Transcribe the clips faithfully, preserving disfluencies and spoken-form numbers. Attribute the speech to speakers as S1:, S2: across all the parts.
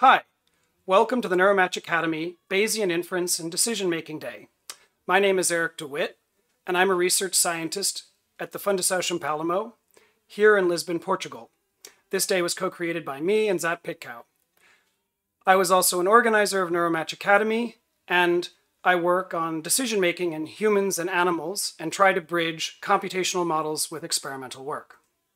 S1: Hi, welcome to the Neuromatch Academy Bayesian Inference and Decision-Making Day. My name is Eric DeWitt, and I'm a research scientist at the Fundação Palamo here in Lisbon, Portugal. This day was co-created by me and Zat Pitkow. I was also an organizer of Neuromatch Academy, and I work on decision-making in humans and animals and try to bridge computational models with experimental work.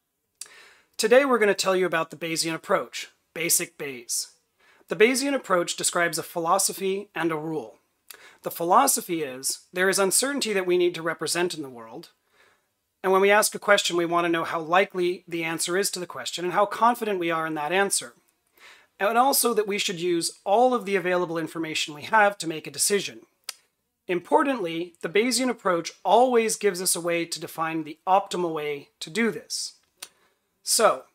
S1: Today we're going to tell you about the Bayesian approach, Basic Bayes. The Bayesian approach describes a philosophy and a rule. The philosophy is, there is uncertainty that we need to represent in the world, and when we ask a question, we want to know how likely the answer is to the question and how confident we are in that answer. And also that we should use all of the available information we have to make a decision. Importantly, the Bayesian approach always gives us a way to define the optimal way to do this. So,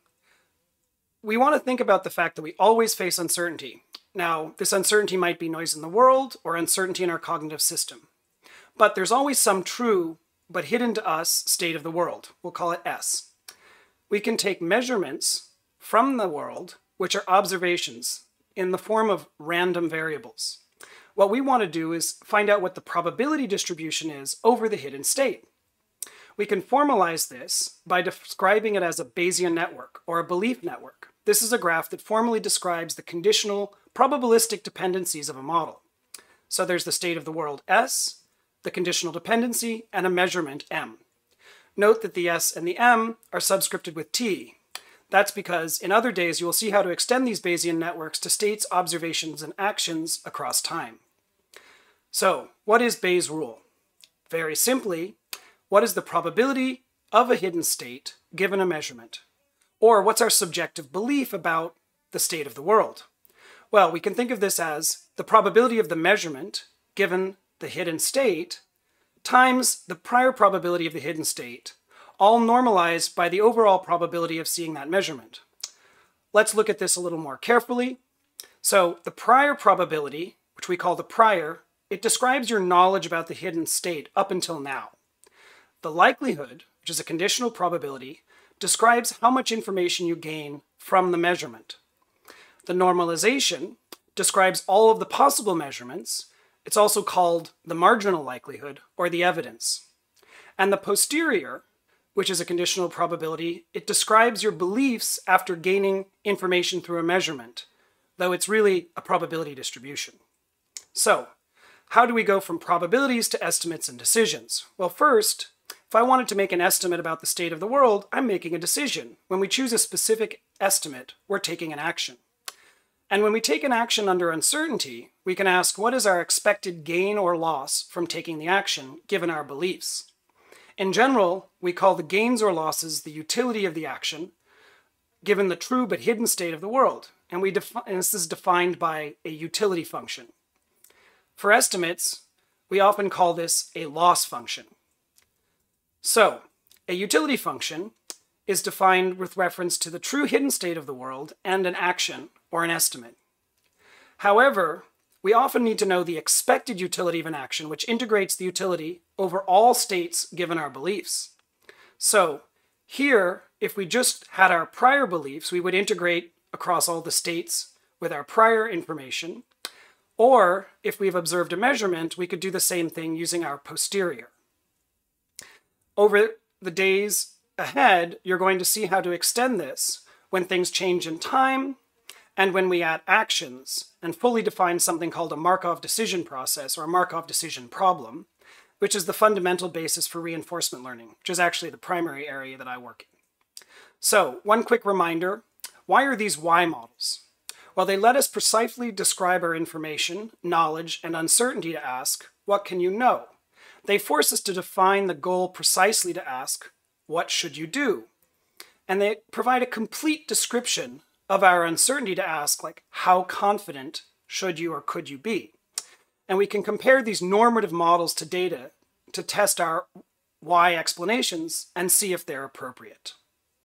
S1: we want to think about the fact that we always face uncertainty. Now, this uncertainty might be noise in the world or uncertainty in our cognitive system. But there's always some true, but hidden to us, state of the world. We'll call it S. We can take measurements from the world, which are observations, in the form of random variables. What we want to do is find out what the probability distribution is over the hidden state. We can formalize this by describing it as a Bayesian network, or a belief network. This is a graph that formally describes the conditional probabilistic dependencies of a model. So there's the state of the world S, the conditional dependency, and a measurement M. Note that the S and the M are subscripted with T. That's because in other days you will see how to extend these Bayesian networks to states, observations, and actions across time. So, what is Bayes' rule? Very simply, what is the probability of a hidden state given a measurement? Or what's our subjective belief about the state of the world? Well, we can think of this as the probability of the measurement given the hidden state times the prior probability of the hidden state, all normalized by the overall probability of seeing that measurement. Let's look at this a little more carefully. So the prior probability, which we call the prior, it describes your knowledge about the hidden state up until now. The likelihood, which is a conditional probability, describes how much information you gain from the measurement. The normalization describes all of the possible measurements. It's also called the marginal likelihood, or the evidence. And the posterior, which is a conditional probability, it describes your beliefs after gaining information through a measurement, though it's really a probability distribution. So, how do we go from probabilities to estimates and decisions? Well, first, if I wanted to make an estimate about the state of the world, I'm making a decision. When we choose a specific estimate, we're taking an action. And when we take an action under uncertainty, we can ask, what is our expected gain or loss from taking the action, given our beliefs? In general, we call the gains or losses the utility of the action, given the true but hidden state of the world. And, we and this is defined by a utility function. For estimates, we often call this a loss function. So, a utility function is defined with reference to the true hidden state of the world and an action, or an estimate. However, we often need to know the expected utility of an action, which integrates the utility over all states given our beliefs. So, here, if we just had our prior beliefs, we would integrate across all the states with our prior information, or if we've observed a measurement, we could do the same thing using our posterior. Over the days ahead, you're going to see how to extend this when things change in time and when we add actions and fully define something called a Markov decision process or a Markov decision problem, which is the fundamental basis for reinforcement learning, which is actually the primary area that I work in. So, one quick reminder, why are these Y models? Well, they let us precisely describe our information, knowledge, and uncertainty to ask, what can you know? They force us to define the goal precisely to ask, what should you do? And they provide a complete description of our uncertainty to ask, like, how confident should you or could you be? And we can compare these normative models to data to test our why explanations and see if they're appropriate.